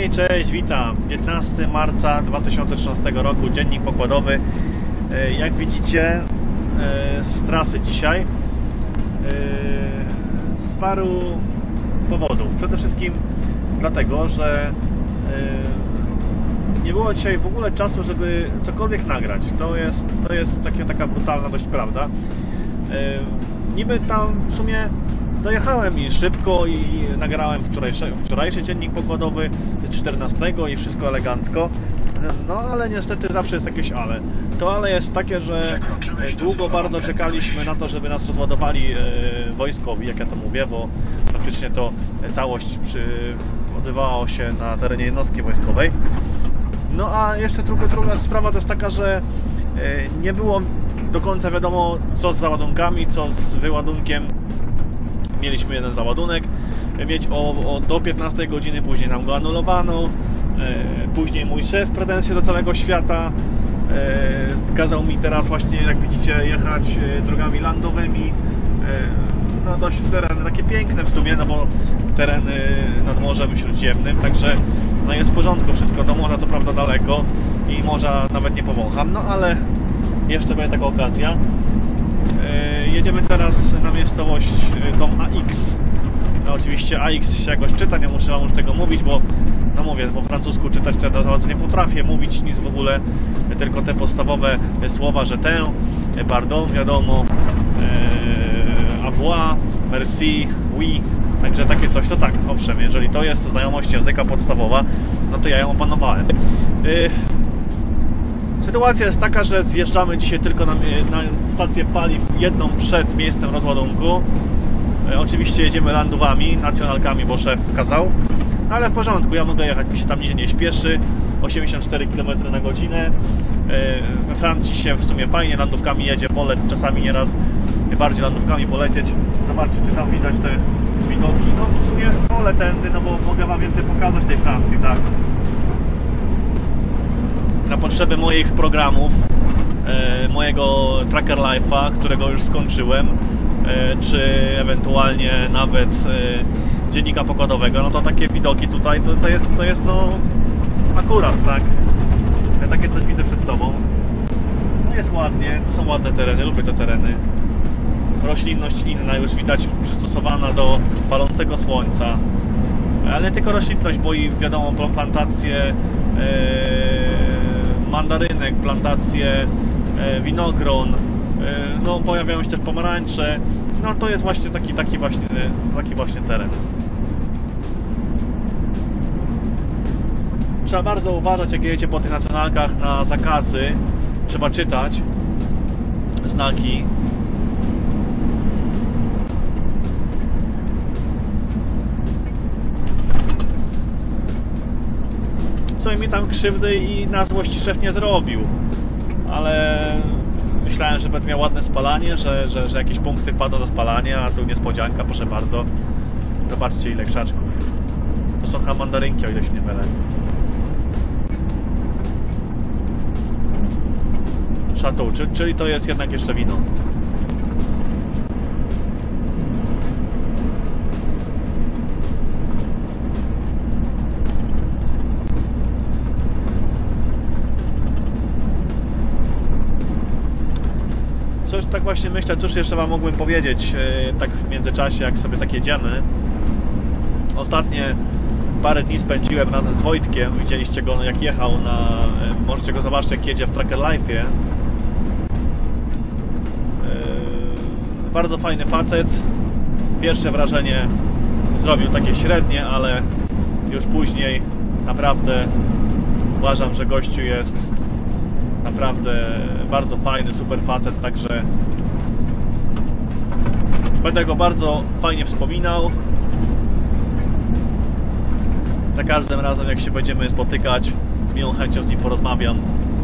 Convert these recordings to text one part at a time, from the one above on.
Hej, cześć, witam. 15 marca 2013 roku, dziennik pokładowy. Jak widzicie, z trasy dzisiaj z paru powodów. Przede wszystkim dlatego, że nie było dzisiaj w ogóle czasu, żeby cokolwiek nagrać. To jest taka brutalna dość prawda. Niby tam w sumie dojechałem i szybko i nagrałem wczorajszy dziennik pokładowy z 14 i wszystko elegancko. No ale niestety zawsze jest jakieś ale. To ale jest takie, że długo bardzo czekaliśmy na to, żeby nas rozładowali wojskowi, jak ja to mówię, bo praktycznie to całość odbywała się na terenie jednostki wojskowej. No a jeszcze druga sprawa to jest taka, że nie było do końca wiadomo, co z załadunkami, co z wyładunkiem. Mieliśmy jeden załadunek mieć do 15 godziny, później nam go anulowano. Później mój szef pretensje do całego świata. Kazał mi teraz właśnie, jak widzicie, jechać drogami landowymi. No dość tereny takie piękne w sumie, no bo tereny nad Morzem Śródziemnym, także no jest w porządku wszystko. Do morza co prawda daleko i morza nawet nie powącham, no ale jeszcze będzie taka okazja. Jedziemy teraz na miejscowość tą AX. No, oczywiście AX się jakoś czyta, nie muszę wam już tego mówić, bo no mówię, po francusku czytać to za bardzo nie potrafię, mówić nic w ogóle, tylko te podstawowe słowa, że tę, pardon, wiadomo, au revoir, merci, oui, także takie coś, to tak, owszem, jeżeli to jest znajomość języka podstawowa, no to ja ją opanowałem. Sytuacja jest taka, że zjeżdżamy dzisiaj tylko na stację paliw, jedną przed miejscem rozładunku. Oczywiście jedziemy landówami, nacjonalkami, bo szef kazał. Ale w porządku, ja mogę jechać, mi się tam nigdzie nie śpieszy. 84 km na godzinę. We Francji się w sumie fajnie landówkami jedzie, czasami nieraz bardziej landówkami polecieć. Zobaczcie, czy tam widać te widoki. No w sumie wolę tędy, no bo mogę wam więcej pokazać tej Francji, tak. Na potrzeby moich programów, mojego Tracker Life'a, którego już skończyłem, czy ewentualnie nawet dziennika pokładowego, no to takie widoki tutaj to jest no akurat, tak? Ja takie coś widzę przed sobą. No jest ładnie, to są ładne tereny, lubię te tereny. Roślinność inna, już widać przystosowana do palącego słońca. Ale nie tylko roślinność, bo i wiadomo plantacje mandarynek, plantacje winogron, no pojawiają się też pomarańcze. No to jest właśnie taki właśnie teren. Trzeba bardzo uważać, jak jedziecie po tych nacjonalkach, na zakazy. Trzeba czytać znaki. Co mi tam krzywdy i na złość szef nie zrobił, ale myślałem, że będę miał ładne spalanie, że jakieś punkty wpadną do spalania, a tu niespodzianka, proszę bardzo. Zobaczcie, ile krzaczków. To są chyba mandarynki, o ile się nie mylę. Chateau, czyli to jest jednak jeszcze wino. Coś tak właśnie myślę, cóż jeszcze wam mógłbym powiedzieć tak w międzyczasie, jak sobie tak jedziemy. Ostatnie parę dni spędziłem razem z Wojtkiem, widzieliście go jak jechał możecie go zobaczyć jak jedzie w Tracker Life'ie. Bardzo fajny facet. Pierwsze wrażenie zrobił takie średnie, ale już później naprawdę uważam, że gościu jest naprawdę bardzo fajny, super facet, także będę go bardzo fajnie wspominał. Za każdym razem, jak się będziemy spotykać, z miłą chęcią z nim porozmawiam.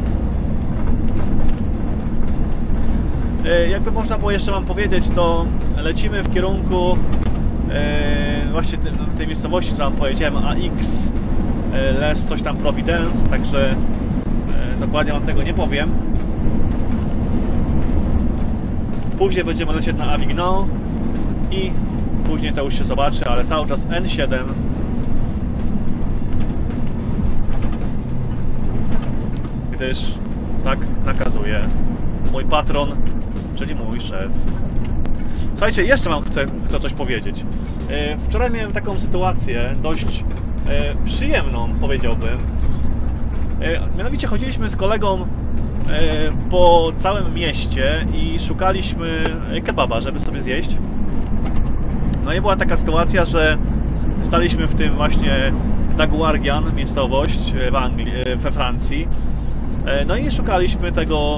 Jakby można było jeszcze wam powiedzieć, to lecimy w kierunku właśnie tej miejscowości, co wam powiedziałem, AX Les coś tam Providence, także dokładnie wam tego nie powiem. Później będziemy lecieć na Avignon i później to już się zobaczy, ale cały czas N7 gdyż tak nakazuje mój patron, czyli mój szef. Słuchajcie, jeszcze chcę coś powiedzieć. Wczoraj miałem taką sytuację, dość przyjemną, powiedziałbym. Mianowicie chodziliśmy z kolegą po całym mieście i szukaliśmy kebaba, żeby sobie zjeść. No i była taka sytuacja, że staliśmy w tym właśnie Daguardian, miejscowość w Anglii, we Francji. No i szukaliśmy tego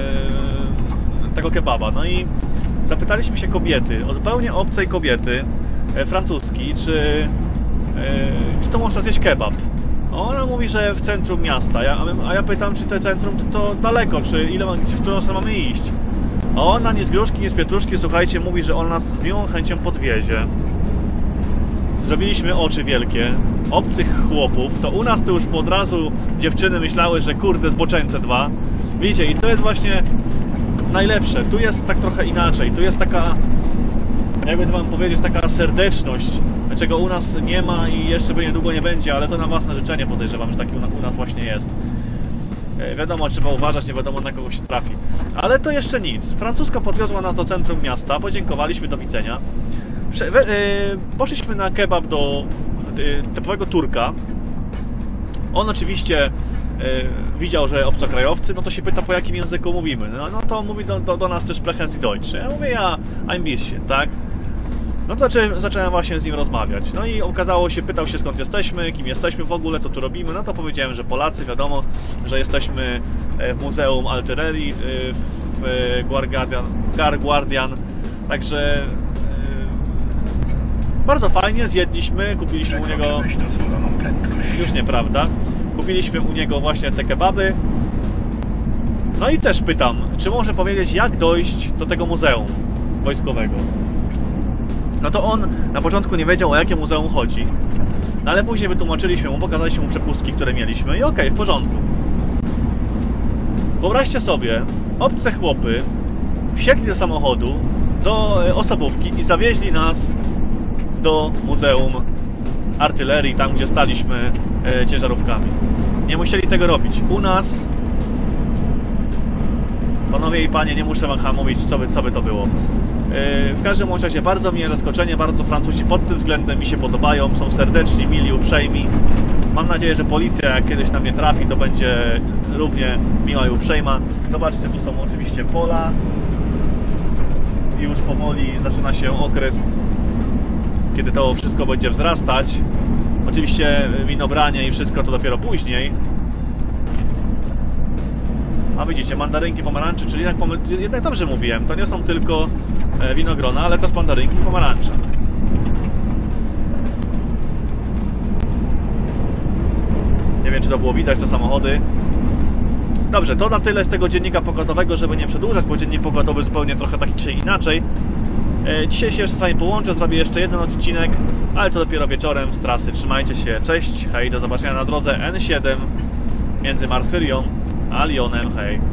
kebaba. No i zapytaliśmy się kobiety, o zupełnie obcej kobiety, francuskiej, czy to można zjeść kebab. Ona mówi, że w centrum miasta, a ja pytam, czy to centrum to daleko, czy w którą stronę mamy iść. A ona ni z gruszki, ni z pietruszki, słuchajcie, mówi, że on nas z miłą chęcią podwiezie. Zrobiliśmy oczy wielkie, obcych chłopów, to u nas to już od razu dziewczyny myślały, że kurde, zboczeńce dwa. Widzicie, i to jest właśnie najlepsze, tu jest tak trochę inaczej, tu jest taka, jakby to wam powiedzieć, taka serdeczność, czego u nas nie ma i jeszcze niedługo nie będzie, ale to na własne życzenie podejrzewam, że taki u nas właśnie jest. Wiadomo, trzeba uważać, nie wiadomo na kogo się trafi. Ale to jeszcze nic. Francuska podwiozła nas do centrum miasta, podziękowaliśmy, do widzenia. Poszliśmy na kebab do typowego Turka. On oczywiście widział, że obcokrajowcy, no to się pyta, po jakim języku mówimy. No to mówi do nas też sprechen Sie Deutsch. Ja mówię, ein bisschen, tak? No to zacząłem właśnie z nim rozmawiać. No i okazało się, pytał się, skąd jesteśmy, kim jesteśmy w ogóle, co tu robimy. No to powiedziałem, że Polacy, wiadomo, że jesteśmy w Muzeum Artylerii w Guardian. Także bardzo fajnie, zjedliśmy, kupiliśmy u niego... Już nieprawda. Kupiliśmy u niego właśnie te kebaby. No i też pytam, czy może powiedzieć, jak dojść do tego muzeum wojskowego. No to on na początku nie wiedział, o jakie muzeum chodzi. No ale później wytłumaczyliśmy mu, pokazaliśmy mu przepustki, które mieliśmy i okej, w porządku. Wyobraźcie sobie, obce chłopy wsiedli do samochodu, do osobówki i zawieźli nas do Muzeum Artylerii, tam gdzie staliśmy ciężarówkami. Nie musieli tego robić. U nas, panowie i panie, nie muszę wam mówić, co by to było. W każdym razie bardzo mnie zaskoczenie, bardzo Francuzi pod tym względem mi się podobają, są serdeczni, mili, uprzejmi. Mam nadzieję, że policja jak kiedyś na mnie trafi, to będzie równie miła i uprzejma. Zobaczcie, tu są oczywiście pola. I już powoli zaczyna się okres, kiedy to wszystko będzie wzrastać. Oczywiście winobranie i wszystko to dopiero później. A widzicie, mandarynki, pomarańcze, czyli jednak dobrze mówiłem, to nie są tylko winogrona, ale też mandarynki i pomarańcze. Nie wiem, czy to było widać, te samochody. Dobrze, to na tyle z tego dziennika pogodowego, żeby nie przedłużać, bo dziennik pogodowy zupełnie trochę taki czy inaczej. Dzisiaj się jeszcze z wami połączę, zrobię jeszcze jeden odcinek, ale to dopiero wieczorem z trasy. Trzymajcie się, cześć, hej, do zobaczenia na drodze N7 między Marsylią a Lyonem, hej.